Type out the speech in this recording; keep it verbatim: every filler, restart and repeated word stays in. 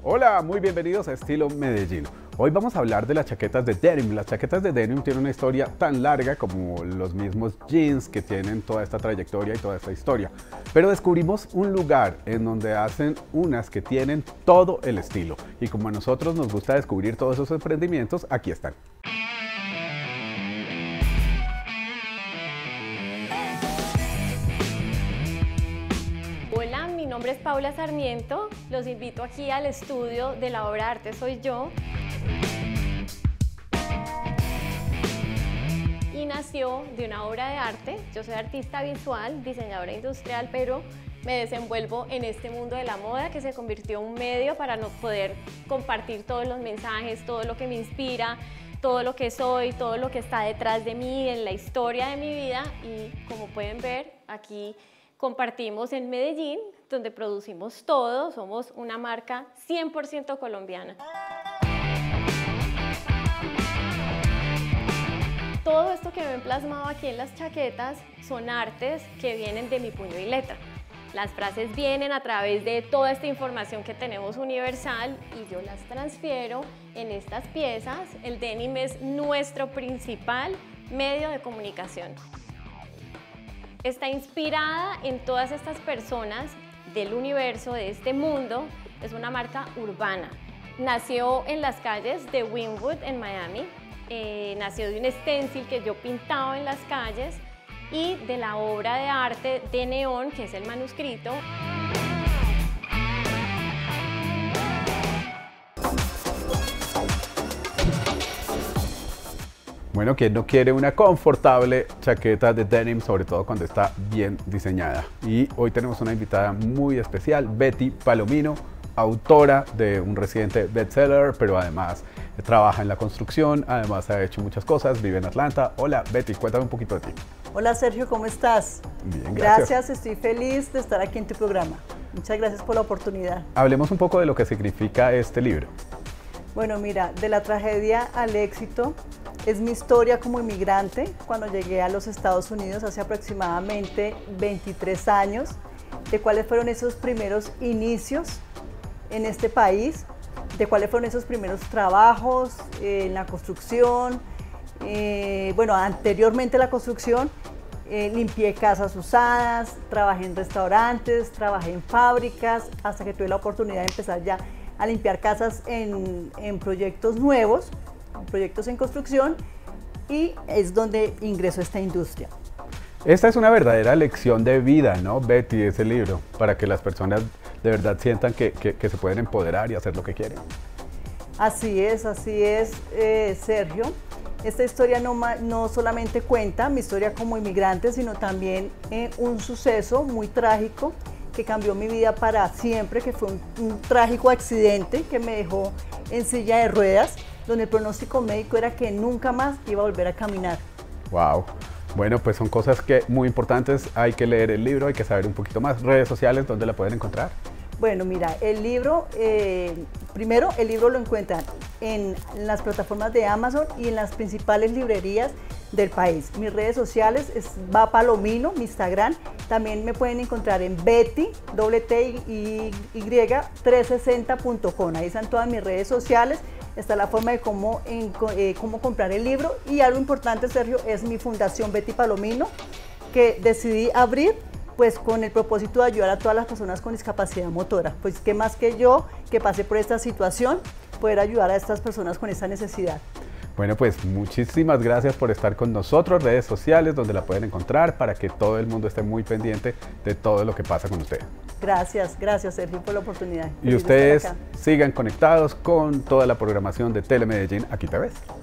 Hola, muy bienvenidos a Estilo Medellín. Hoy vamos a hablar de las chaquetas de denim. Las chaquetas de denim tienen una historia tan larga como los mismos jeans que tienen toda esta trayectoria y toda esta historia. Pero descubrimos un lugar en donde hacen unas que tienen todo el estilo. Y como a nosotros nos gusta descubrir todos esos emprendimientos, aquí están. Hola, mi nombre es Paula Sarmiento, los invito aquí al estudio de la obra de arte Soy Yo. Y nació de una obra de arte. Yo soy artista visual, diseñadora industrial, pero me desenvuelvo en este mundo de la moda que se convirtió en un medio para no poder compartir todos los mensajes, todo lo que me inspira, todo lo que soy, todo lo que está detrás de mí, en la historia de mi vida. Y como pueden ver, aquí compartimos en Medellín, donde producimos todo. Somos una marca cien por ciento colombiana. Todo esto que ven plasmado aquí en las chaquetas son artes que vienen de mi puño y letra. Las frases vienen a través de toda esta información que tenemos universal y yo las transfiero en estas piezas. El denim es nuestro principal medio de comunicación. Está inspirada en todas estas personas del universo, de este mundo. Es una marca urbana. Nació en las calles de Wynwood, en Miami. Eh, nació de un stencil que yo pintaba en las calles y de la obra de arte de neón, que es el manuscrito. Bueno, ¿quién no quiere una confortable chaqueta de denim, sobre todo cuando está bien diseñada? Y hoy tenemos una invitada muy especial, Betty Palomino, autora de un reciente bestseller, pero además trabaja en la construcción, además ha hecho muchas cosas, vive en Atlanta. Hola Betty, cuéntame un poquito de ti. Hola Sergio, ¿cómo estás? Bien, gracias. Gracias, estoy feliz de estar aquí en tu programa. Muchas gracias por la oportunidad. Hablemos un poco de lo que significa este libro. Bueno, mira, de la tragedia al éxito es mi historia como inmigrante cuando llegué a los Estados Unidos hace aproximadamente veintitrés años, de cuáles fueron esos primeros inicios en este país, de cuáles fueron esos primeros trabajos eh, en la construcción. Eh, bueno, anteriormente a la construcción, eh, limpié casas usadas, trabajé en restaurantes, trabajé en fábricas, hasta que tuve la oportunidad de empezar ya a limpiar casas en, en proyectos nuevos, en proyectos en construcción, y es donde ingreso a esta industria. Esta es una verdadera lección de vida, ¿no, Betty, ese libro, para que las personas de verdad sientan que, que, que se pueden empoderar y hacer lo que quieren. Así es, así es, eh, Sergio. Esta historia no, no solamente cuenta mi historia como inmigrante, sino también eh, un suceso muy trágico que cambió mi vida para siempre, que fue un, un trágico accidente que me dejó en silla de ruedas, donde el pronóstico médico era que nunca más iba a volver a caminar. Wow. Bueno, pues son cosas que muy importantes, hay que leer el libro, hay que saber un poquito más. Redes sociales, ¿dónde la pueden encontrar? Bueno, mira, el libro, eh, primero el libro lo encuentran en las plataformas de Amazon y en las principales librerías del país. Mis redes sociales es Va Palomino, mi Instagram. También me pueden encontrar en Betty, doble T Y trescientos sesenta punto com. Ahí están todas mis redes sociales. Está la forma de cómo, en, eh, cómo comprar el libro. Y algo importante, Sergio, es mi fundación Betty Palomino, que decidí abrir pues con el propósito de ayudar a todas las personas con discapacidad motora. Pues qué más que yo, que pasé por esta situación, poder ayudar a estas personas con esta necesidad. Bueno, pues muchísimas gracias por estar con nosotros, redes sociales donde la pueden encontrar para que todo el mundo esté muy pendiente de todo lo que pasa con usted. Gracias, gracias Sergio por la oportunidad. Y ustedes sigan conectados con toda la programación de Telemedellín, aquí te ves.